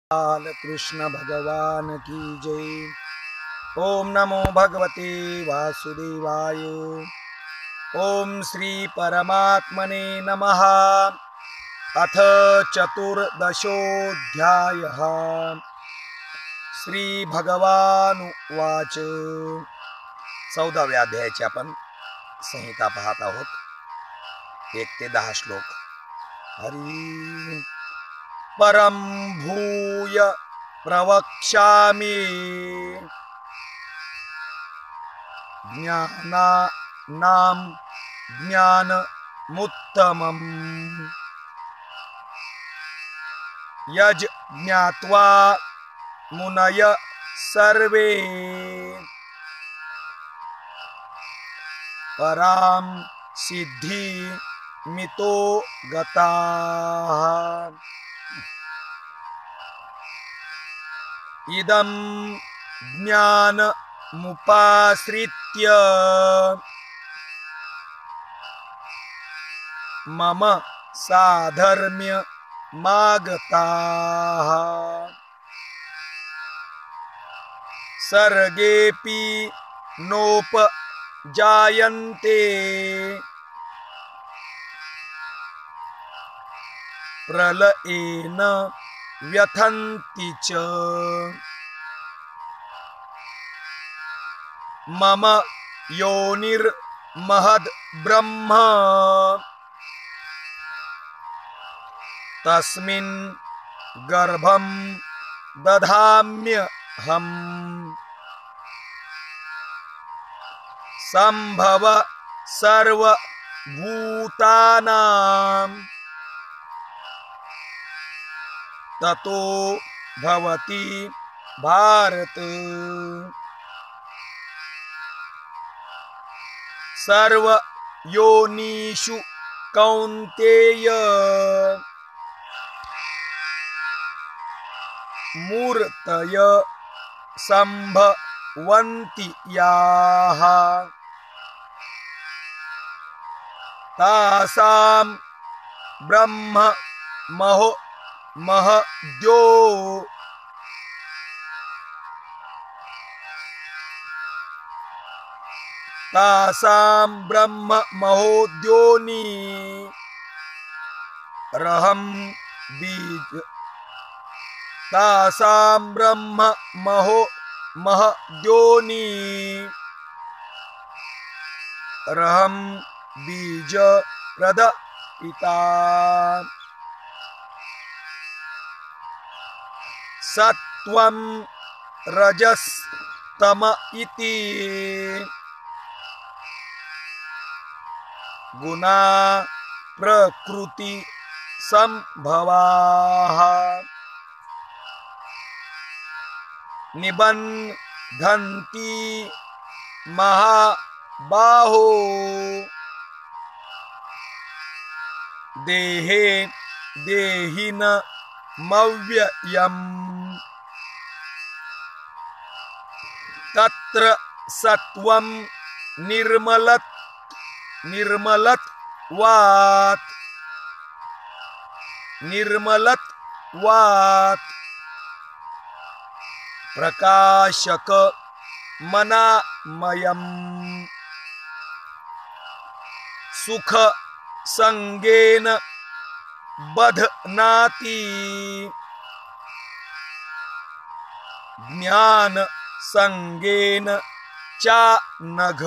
बाल कृष्ण भगवान की जय। ओम नमो भगवते वासुदेवाय। ओम श्री परमात्मने नमः। अथ चतुर्दशोऽध्यायः। श्री भगवानुवाच। 14व्या अध्यायाची आपण संहिता पाहत आहोत। 1 ते 10 श्लोक। हरी परं भूय प्रवक्ष्यामि ज्ञानानां ज्ञानमुत्तमम् यज् ज्ञात्वा मुनय सर्वे परां सिद्धिमितो गताः। इदं ज्ञानमुपाश्रित्य मम साधर्म्यमागताः। सर्गेऽपि नोपजायन्ते प्रलयेन व्यथन्ति च। मम योनिर्महद् ब्रह्म तस्मिन् गर्भं दधाम्यहम्। सम्भव सर्वभूतानां ततो भवति भारत। सर्वयोनिषु कौन्तेय मूर्तय सम्भवन्ति याः। तासां ब्रह्म महद्यो तासां ब्रह्म महोद्योनि रहं बीज। तासां ब्रह्म महद्योनि रहं बीज प्रदपिता। सत्वं रजस्तम इति गुणा प्रकृति संभवाः। निबन्धन्ति महाबाहो देहे देहिनमव्ययम्। तत्र सत्वं निर्मलत्वात् प्रकाशकमनामयम्। सुख संगेन बध्नाति ज्ञान संगेन चानघ।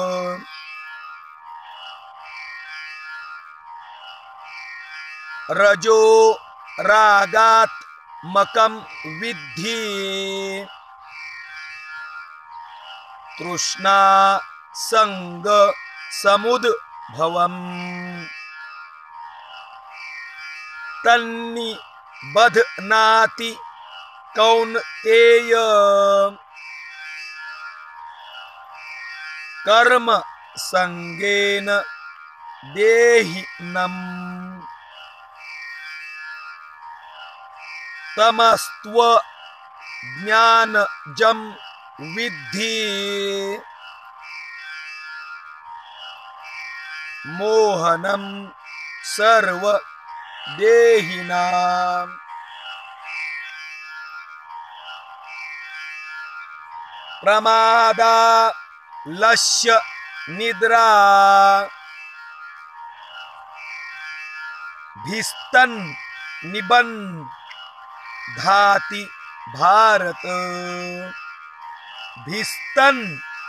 रजो रागात्मकं विद्धि तृष्णा संग समुद्भवम्। तन्निबध्नाति कौन्तेय कर्म संगेन देहिनम्। तमस्त्व ज्ञानजं विद्धि मोहनं सर्वदेहिनां। प्रमादालस्य निद्रा भिस्तन् निबन्धाति भारत भिस्तन्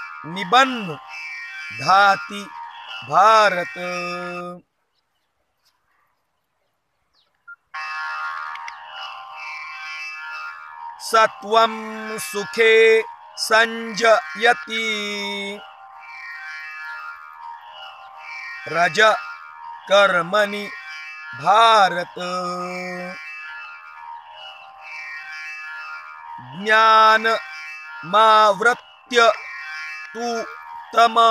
निबन्धाति भारत। सत्वं सुखे संजयति रज कर्मणि भारत ज्ञानमावृत्य तु तम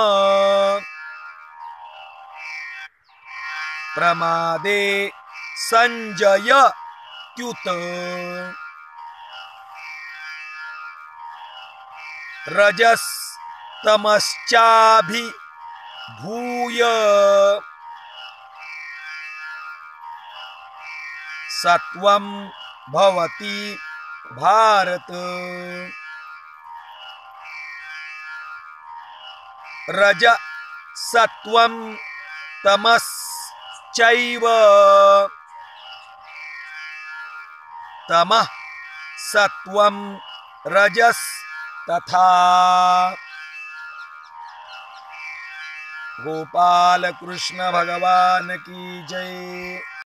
प्रमादे संजयत्युत रजस्तमश्चाभिभूय सत्वं भवति भारत रज सत्वं तमश्चैव तमः सत्वं रजस् तथा। गोपाल कृष्ण भगवान की जय।